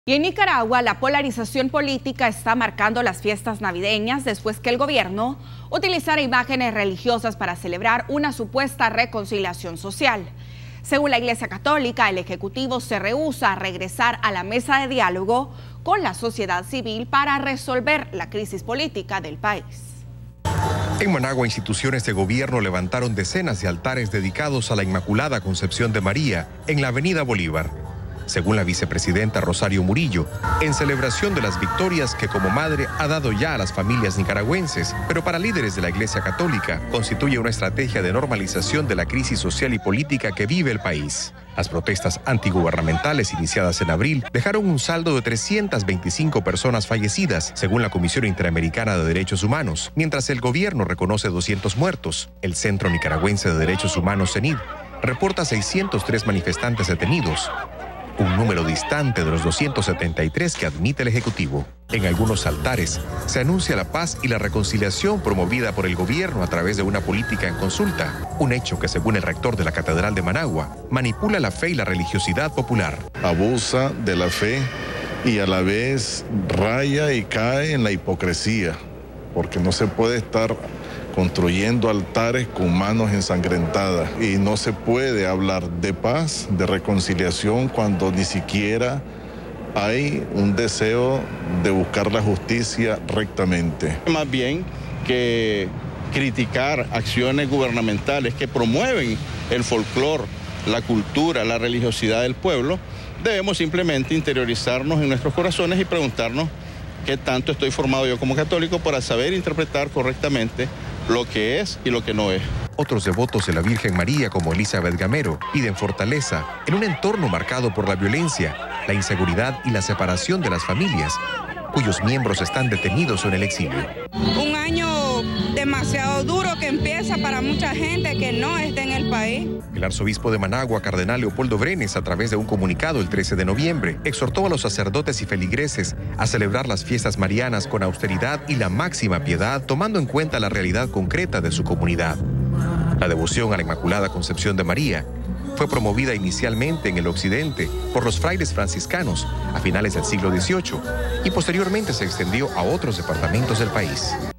Y en Nicaragua, la polarización política está marcando las fiestas navideñas después que el gobierno utilizara imágenes religiosas para celebrar una supuesta reconciliación social. Según la Iglesia Católica, el Ejecutivo se rehúsa a regresar a la mesa de diálogo con la sociedad civil para resolver la crisis política del país. En Managua, instituciones de gobierno levantaron decenas de altares dedicados a la Inmaculada Concepción de María en la Avenida Bolívar. Según la vicepresidenta Rosario Murillo, en celebración de las victorias que como madre ha dado ya a las familias nicaragüenses, pero para líderes de la Iglesia Católica constituye una estrategia de normalización de la crisis social y política que vive el país. Las protestas antigubernamentales iniciadas en abril dejaron un saldo de 325 personas fallecidas, según la Comisión Interamericana de Derechos Humanos, mientras el gobierno reconoce 200 muertos. El Centro Nicaragüense de Derechos Humanos, CENID, reporta 603 manifestantes detenidos, un número distante de los 273 que admite el Ejecutivo. En algunos altares se anuncia la paz y la reconciliación promovida por el gobierno a través de una política en consulta, un hecho que, según el rector de la Catedral de Managua, manipula la fe y la religiosidad popular. Abusa de la fe y a la vez raya y cae en la hipocresía, porque no se puede estar construyendo altares con manos ensangrentadas y no se puede hablar de paz, de reconciliación, cuando ni siquiera hay un deseo de buscar la justicia rectamente. Más bien que criticar acciones gubernamentales que promueven el folclore, la cultura, la religiosidad del pueblo, debemos simplemente interiorizarnos en nuestros corazones y preguntarnos qué tanto estoy formado yo como católico para saber interpretar correctamente lo que es y lo que no es. Otros devotos de la Virgen María, como Elizabeth Gamero, piden fortaleza en un entorno marcado por la violencia, la inseguridad y la separación de las familias, cuyos miembros están detenidos en el exilio. Un año demasiado duro que empieza para mucha gente que no está en el país. El arzobispo de Managua, cardenal Leopoldo Brenes, a través de un comunicado el 13 de noviembre, exhortó a los sacerdotes y feligreses a celebrar las fiestas marianas con austeridad y la máxima piedad, tomando en cuenta la realidad concreta de su comunidad. La devoción a la Inmaculada Concepción de María fue promovida inicialmente en el occidente por los frailes franciscanos a finales del siglo XVIII y posteriormente se extendió a otros departamentos del país.